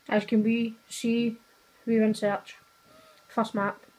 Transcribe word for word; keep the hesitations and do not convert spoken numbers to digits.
As can be see, we even search first map.